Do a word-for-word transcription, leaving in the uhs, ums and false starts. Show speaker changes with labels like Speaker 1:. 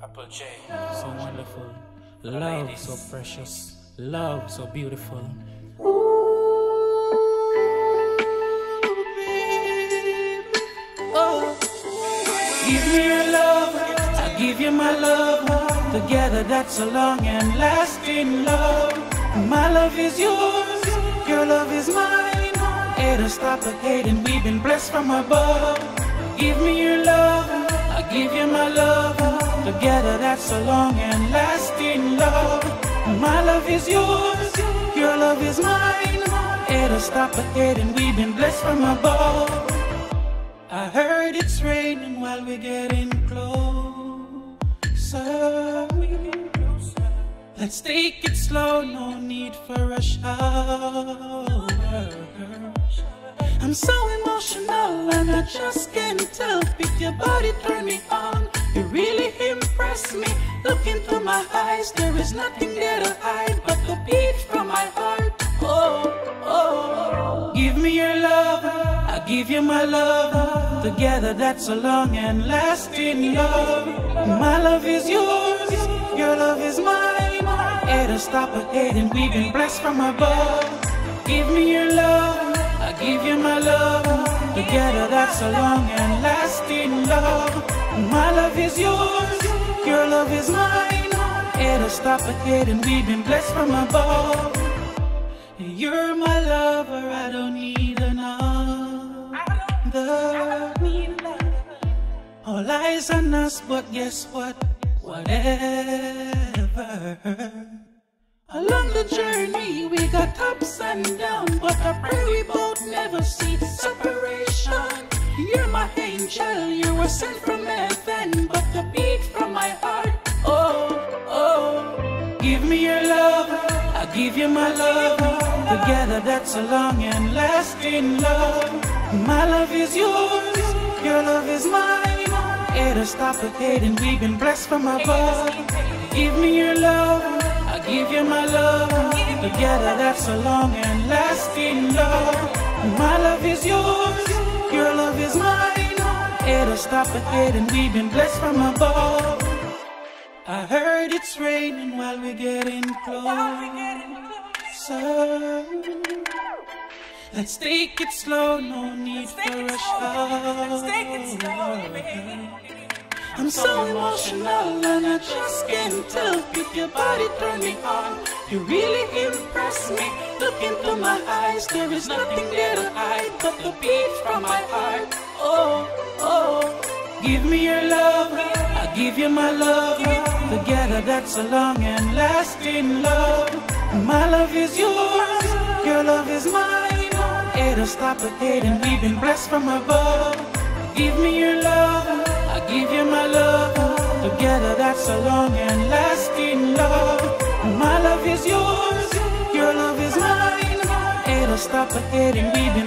Speaker 1: Apple J.
Speaker 2: So wonderful, love so precious, love so beautiful. Oh, give me your love, I give you my love. Together that's a long and lasting love. My love is yours, your love is mine. It'll stop the hating, we've been blessed from above. Give me your love, I give you my love. Together that's a long and lasting love. My love is yours, your love is mine. It'll stop the hating, we've been blessed from above. I heard it's raining while we're getting closer. Let's take it slow, no need for a shower. I'm so emotional and I just can't help it. Your body turn me on, you really impress me. Look into my eyes, there is nothing there to hide but the beat from my heart. Oh, oh, give me your love, I give you my love. Together that's a long and lasting love. My love is yours, your love is mine. It'll stop the hating, we've been blessed from above. Give me your love, I give you my love. Together that's a long and lasting love. My love is yours, your love is mine. It'll stop the hating, we've been blessed from above. You're my lover, I don't need another. All eyes on us, but guess what? Whatever. Along the journey we got ups and downs, but I pray we both never see separation. You're my angel, you were sent from heaven, but the beat from my heart. Oh, oh, give me your love, I give you my love. Together that's a long and lasting love. My love is yours, your love is mine. It'll stop the hating, we've been blessed from above. Give me your love, I give you my love. Together that's a long and lasting love. My love is yours, your love is mine. It'll stop the hating, we've been blessed from above. I heard it's raining while we're getting closer. Let's take it slow, no need for a shower. I'm so emotional and I just can't help it. Your body turn me on, you really impress me. Look into my eyes, there is nothing there to hide but the beat from my heart. Oh, oh, give me your love, I give you my love. Together that's a long and lasting love. My love is yours, your love is mine. It'll stop the hating, we've been blessed from above. Give me your love, I give you my love. Together that's a long and lasting love. My love is yours, your love is mine. It'll stop the hating, we've been